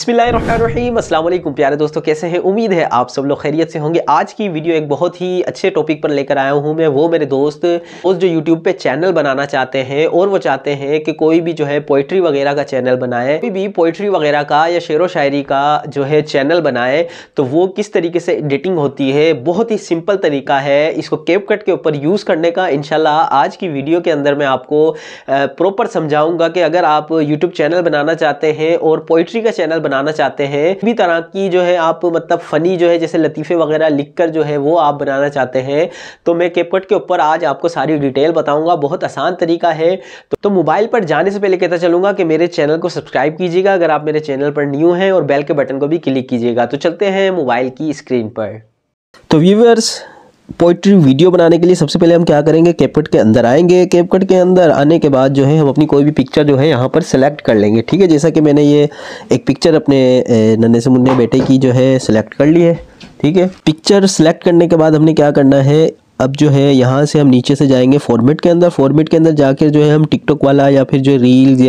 बिस्मिल्लाहिर्रहमानिर्रहीम, अस्सलाम वालेकुम प्यारे दोस्तों, कैसे हैं? उम्मीद है आप सब लोग खैरियत से होंगे। आज की वीडियो एक बहुत ही अच्छे टॉपिक पर लेकर आया हूं मैं। वो मेरे दोस्त जो यूट्यूब पे चैनल बनाना चाहते हैं और वो चाहते हैं कि कोई भी जो है पोइट्री वगैरह का चैनल बनाए, कोई भी पोइट्री वगैरह का या शेरो शायरी का जो है चैनल बनाए, तो वो किस तरीके से एडिटिंग होती है। बहुत ही सिंपल तरीका है इसको कैपकट के ऊपर यूज़ करने का। इंशाल्लाह आज की वीडियो के अंदर मैं आपको प्रॉपर समझाऊंगा कि अगर आप यूट्यूब चैनल बनाना चाहते हैं और पोइट्री का चैनल बनाना चाहते हैं, भी तरह की जो है आप मतलब फनी जो है जैसे लतीफ़े वगैरह लिखकर जो है वो आप बनाना चाहते हैं, तो मैं कैपकट के ऊपर आज आपको सारी डिटेल बताऊंगा। बहुत आसान तरीका है। तो मोबाइल पर जाने से पहले कहता चलूंगा कि मेरे चैनल को सब्सक्राइब कीजिएगा अगर आप मेरे चैनल पर न्यू हैं, और बेल के बटन को भी क्लिक कीजिएगा। तो चलते हैं मोबाइल की स्क्रीन पर। तो व्यूअर्स, पोइट्री वीडियो बनाने के लिए सबसे पहले हम क्या करेंगे, कैपकट के अंदर आएंगे। कैपकट के अंदर आने के बाद जो है हम अपनी कोई भी पिक्चर जो है यहाँ पर सेलेक्ट कर लेंगे। ठीक है, जैसा कि मैंने ये एक पिक्चर अपने नन्हे से मुन्ने बेटे की जो है सेलेक्ट कर ली है। ठीक है, पिक्चर सेलेक्ट करने के बाद हमने क्या करना है, अब जो है यहाँ से हम नीचे से जाएंगे फॉर्मेट के अंदर। फॉर्मेट के अंदर जाकर जो है हम टिकटॉक वाला या फिर जो रील्स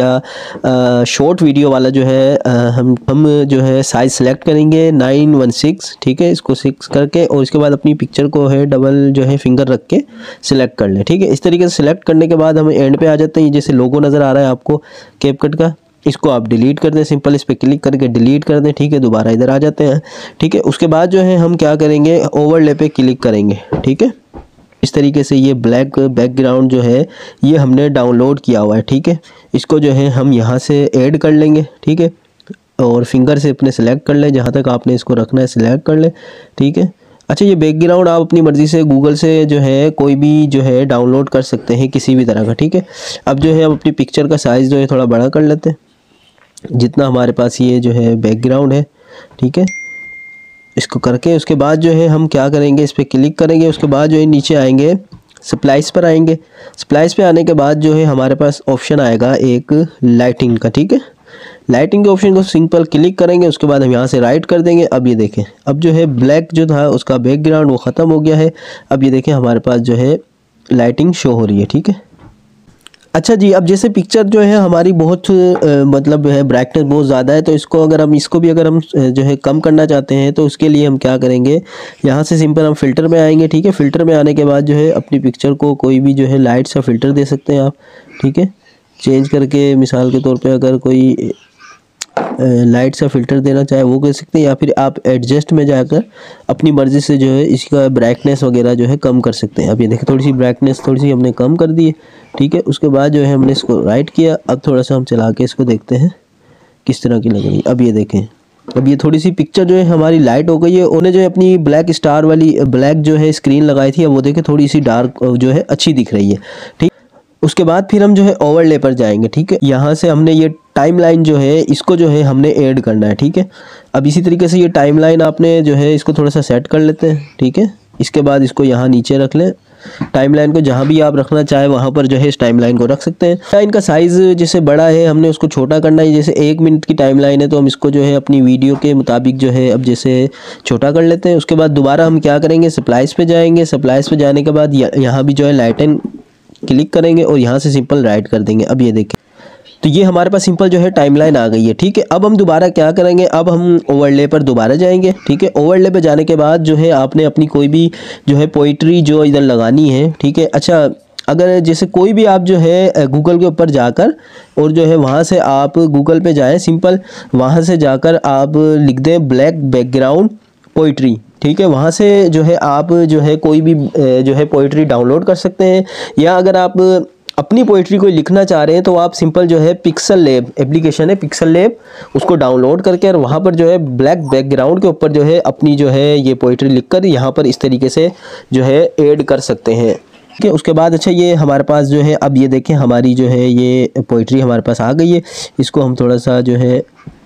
या शॉर्ट वीडियो वाला जो है हम जो है साइज़ सेलेक्ट करेंगे 916। ठीक है, इसको 6 करके और इसके बाद अपनी पिक्चर को है डबल जो है फिंगर रख के सिलेक्ट कर लें। ठीक है, इस तरीके से सिलेक्ट करने के बाद हम एंड पे आ जाते हैं। जैसे लोगो नज़र आ रहा है आपको कैपकट का, इसको आप डिलीट कर दें। सिंपल इस पर क्लिक करके डिलीट कर दें। ठीक है, दोबारा इधर आ जाते हैं। ठीक है, उसके बाद जो है हम क्या करेंगे, ओवरले पे क्लिक करेंगे। ठीक है, इस तरीके से ये ब्लैक बैकग्राउंड जो है ये हमने डाउनलोड किया हुआ है। ठीक है, इसको जो है हम यहाँ से ऐड कर लेंगे। ठीक है, और फिंगर से अपने सेलेक्ट कर लें, जहाँ तक आपने इसको रखना है सेलेक्ट कर लें। ठीक है, अच्छा, ये बैकग्राउंड आप अपनी मर्ज़ी से गूगल से जो है कोई भी जो है डाउनलोड कर सकते हैं किसी भी तरह का। ठीक है, अब जो है हम अपनी पिक्चर का साइज़ जो है थोड़ा बड़ा कर लेते हैं जितना हमारे पास ये जो है बैकग्राउंड है। ठीक है, इसको करके उसके बाद जो है हम क्या करेंगे, इस पर क्लिक करेंगे। उसके बाद जो है नीचे आएंगे, स्प्लाइस पर आएंगे। स्प्लाइस पे आने के बाद जो है हमारे पास ऑप्शन आएगा एक लाइटिंग का। ठीक है, लाइटिंग के ऑप्शन को सिंपल क्लिक करेंगे। उसके बाद हम यहाँ से राइट कर देंगे। अब ये देखें, अब जो है ब्लैक जो था उसका बैकग्राउंड वो ख़त्म हो गया है। अब ये देखें हमारे पास जो है लाइटिंग शो हो रही है। ठीक है, अच्छा जी, अब जैसे पिक्चर जो है हमारी बहुत मतलब है ब्राइटनेस बहुत ज़्यादा है, तो इसको अगर हम जो है कम करना चाहते हैं तो उसके लिए हम क्या करेंगे, यहाँ से सिंपल हम फ़िल्टर में आएंगे। ठीक है, फ़िल्टर में आने के बाद जो है अपनी पिक्चर को कोई भी जो है लाइट सा फ़िल्टर दे सकते हैं आप। ठीक है, चेंज करके मिसाल के तौर पर अगर कोई लाइट सा फ़िल्टर देना चाहे वो कर सकते हैं, या फिर आप एडजस्ट में जाकर अपनी मर्ज़ी से जो है इसका ब्राइटनेस वगैरह जो है कम कर सकते हैं। अब ये देखें थोड़ी सी ब्राइटनेस थोड़ी सी हमने कम कर दी है। ठीक है, उसके बाद जो है हमने इसको राइट किया। अब थोड़ा सा हम चला के इसको देखते हैं किस तरह की लग रही है। अब ये देखें, अब ये थोड़ी सी पिक्चर जो है हमारी लाइट हो गई है। उन्हें जो है अपनी ब्लैक स्टार वाली ब्लैक जो है स्क्रीन लगाई थी, अब वो देखें थोड़ी सी डार्क जो है अच्छी दिख रही है। ठीक, उसके बाद फिर हम जो है ओवरले पर जाएंगे। ठीक है, यहाँ से हमने ये टाइमलाइन जो है इसको जो है हमने ऐड करना है। ठीक है, अब इसी तरीके से ये टाइमलाइन आपने जो है इसको थोड़ा सा सेट कर लेते हैं। ठीक है, इसके बाद इसको यहाँ नीचे रख लें। टाइमलाइन को जहाँ भी आप रखना चाहे वहाँ पर जो है इस टाइमलाइन को रख सकते हैं। टाइम का साइज़ जैसे बड़ा है हमने उसको छोटा करना है। जैसे 1 मिनट की टाइमलाइन है तो हम इसको जो है अपनी वीडियो के मुताबिक जो है अब जैसे छोटा कर लेते हैं। उसके बाद दोबारा हम क्या करेंगे, स्प्लाइस पे जाएंगे। स्प्लाइस पे जाने के बाद यहाँ भी जो है लाइटन क्लिक करेंगे और यहाँ से सिंपल राइट कर देंगे। अब ये देखें, तो ये हमारे पास सिंपल जो है टाइमलाइन आ गई है। ठीक है, अब हम दोबारा क्या करेंगे, अब हम ओवरले पर दोबारा जाएंगे। ठीक है, ओवरले पे जाने के बाद जो है आपने अपनी कोई भी जो है पोइट्री जो इधर लगानी है। ठीक है, अच्छा, अगर जैसे कोई भी आप जो है गूगल के ऊपर जाकर और जो है वहाँ से आप गूगल पे जाएं, सिंपल वहाँ से जाकर आप लिख दें ब्लैक बैकग्राउंड पोइट्री। ठीक है, वहाँ से जो है आप जो है कोई भी जो है पोइट्री डाउनलोड कर सकते हैं, या अगर आप अपनी पोइट्री को लिखना चाह रहे हैं तो आप सिंपल जो है पिक्सल लैब एप्लीकेशन है, पिक्सल लैब, उसको डाउनलोड करके और वहाँ पर जो है ब्लैक बैकग्राउंड के ऊपर जो है अपनी जो है ये पोइट्री लिखकर यहाँ पर इस तरीके से जो है ऐड कर सकते हैं। ठीक है, उसके बाद अच्छा ये हमारे पास जो है अब ये देखें हमारी जो है ये पोइट्री हमारे पास आ गई है। इसको हम थोड़ा सा जो है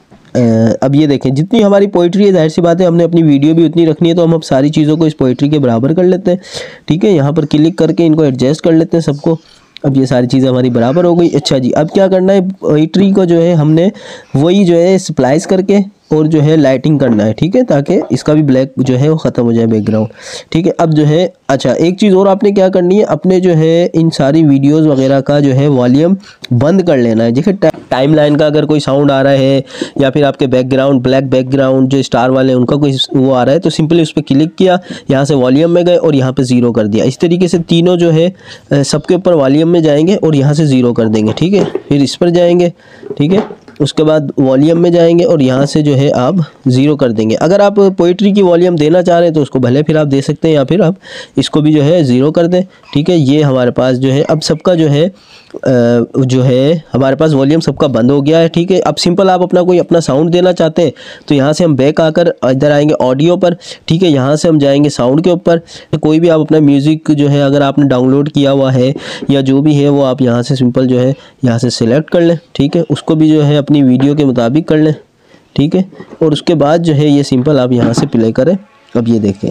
अब ये देखें जितनी हमारी पोइट्री है, जाहिर सी बात है हमने अपनी वीडियो भी उतनी रखनी है, तो हम अब सारी चीज़ों को इस पोइट्री के बराबर कर लेते हैं। ठीक है, यहाँ पर क्लिक करके इनको एडजस्ट कर लेते हैं सबको। अब ये सारी चीज़ें हमारी बराबर हो गई। अच्छा जी, अब क्या करना है, पोइट्री को जो है हमने वही जो है स्प्लाइस करके और जो है लाइटिंग करना है, ठीक है, ताकि इसका भी ब्लैक जो है वो ख़त्म हो जाए बैकग्राउंड, ठीक है। अब जो है अच्छा एक चीज़ और आपने क्या करनी है, अपने जो है इन सारी वीडियोस वगैरह का जो है वॉल्यूम बंद कर लेना है। देखिए टाइमलाइन का अगर कोई साउंड आ रहा है या फिर आपके बैकग्राउंड ब्लैक बैकग्राउंड जो स्टार वाले हैं उनका कोई वो आ रहा है, तो सिंपली उस पर क्लिक किया, यहाँ से वॉल्यूम में गए और यहाँ पे ज़ीरो कर दिया। इस तरीके से तीनों जो है सबके ऊपर वॉल्यूम में जाएंगे और यहाँ से ज़ीरो कर देंगे, ठीक है। फिर इस पर जाएंगे, ठीक है, उसके बाद वॉल्यूम में जाएंगे और यहाँ से जो है आप ज़ीरो कर देंगे। अगर आप पोइट्री की वॉल्यूम देना चाह रहे हैं तो उसको भले फिर आप दे सकते हैं, या फिर आप इसको भी जो है ज़ीरो कर दें, ठीक है। ये हमारे पास जो है अब सबका जो है हमारे पास वॉल्यूम सबका बंद हो गया है, ठीक है। अब सिंपल आप अपना साउंड देना चाहते हैं तो यहाँ से हम बैक आकर इधर आएंगे ऑडियो पर, ठीक है। यहाँ से हम जाएंगे साउंड के ऊपर, कोई भी आप अपना म्यूज़िक जो है अगर आपने डाउनलोड किया हुआ है या जो भी है वो आप यहाँ से सिंपल जो है यहाँ से सिलेक्ट कर लें, ठीक है। उसको भी जो है अपनी वीडियो के मुताबिक कर लें, ठीक है। और उसके बाद जो है ये सिंपल आप यहाँ से प्ले करें। अब ये देखें,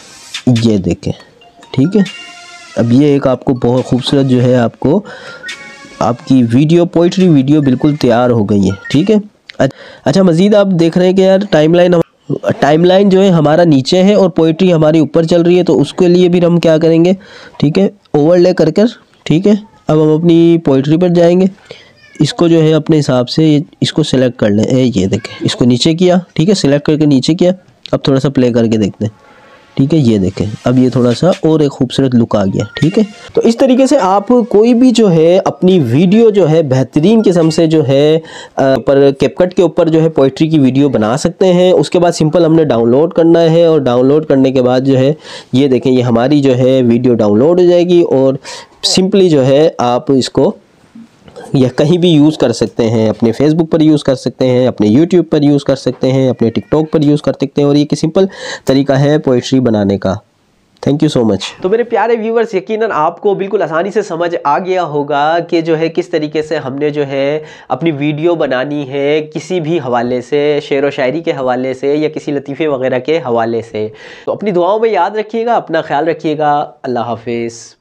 ठीक है। अब ये एक आपको बहुत खूबसूरत जो है आपको आपकी वीडियो पोइट्री वीडियो बिल्कुल तैयार हो गई है, ठीक है। अच्छा मज़ीद आप देख रहे हैं कि यार टाइमलाइन जो है हमारा नीचे है और पोइट्री हमारी ऊपर चल रही है, तो उसके लिए भी हम क्या करेंगे, ठीक है, ओवरले कर, ठीक है। अब हम अपनी पोइट्री पर जाएंगे, इसको जो है अपने हिसाब से इसको सिलेक्ट कर लें। ये देखें, इसको नीचे किया, ठीक है, सिलेक्ट करके नीचे किया। अब थोड़ा सा प्ले करके देखते हैं, ठीक है। ये देखें अब ये थोड़ा सा और एक खूबसूरत लुक आ गया, ठीक है। तो इस तरीके से आप कोई भी जो है अपनी वीडियो जो है बेहतरीन किस्म से जो है पर कैपकट के ऊपर जो है पोइट्री की वीडियो बना सकते हैं। उसके बाद सिंपल हमने डाउनलोड करना है और डाउनलोड करने के बाद जो है ये देखें ये हमारी जो है वीडियो डाउनलोड हो जाएगी और सिंपली जो है आप इसको या कहीं भी यूज़ कर सकते हैं, अपने फेसबुक पर यूज़ कर सकते हैं, अपने यूट्यूब पर यूज़ कर सकते हैं, अपने टिकटॉक पर यूज़ कर सकते हैं। और ये एक सिंपल तरीका है पोइट्री बनाने का। Thank you so much. तो मेरे प्यारे व्यूवर्स, यकीनन आपको बिल्कुल आसानी से समझ आ गया होगा कि जो है किस तरीके से हमने जो है अपनी वीडियो बनानी है, किसी भी हवाले से, शेर व शायरी के हवाले से या किसी लतीफ़े वगैरह के हवाले से। तो अपनी दुआओं में याद रखिएगा, अपना ख्याल रखिएगा। अल्लाह हाफिज़।